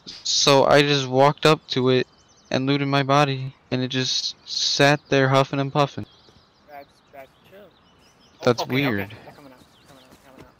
So I just walked up to it and looted my body, and it just sat there huffing and puffing. That's chill. Oh, That's okay, weird. they're coming out. Coming out.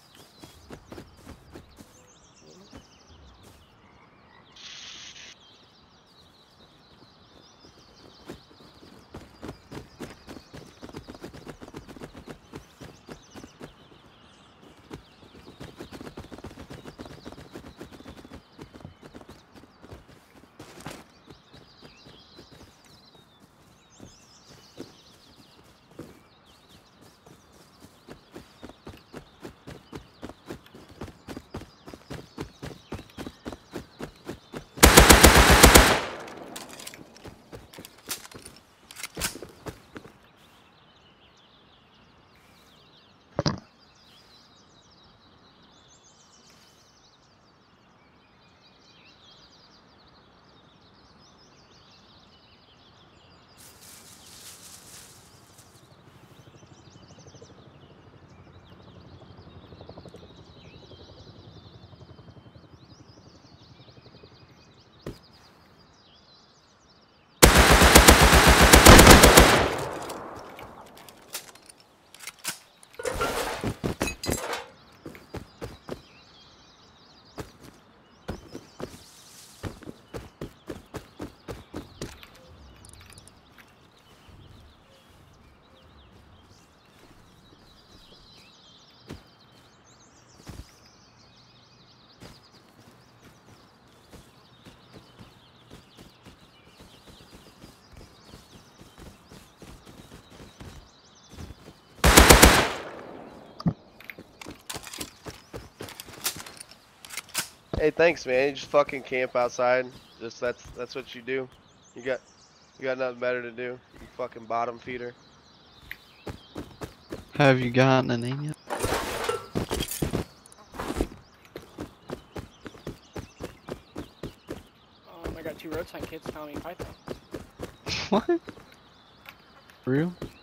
Hey, thanks, man. You just fucking camp outside. Just that's what you do. You got nothing better to do. You fucking bottom feeder. Have you gotten a name yet? I got 2 road sign kids telling me Python. What? For real?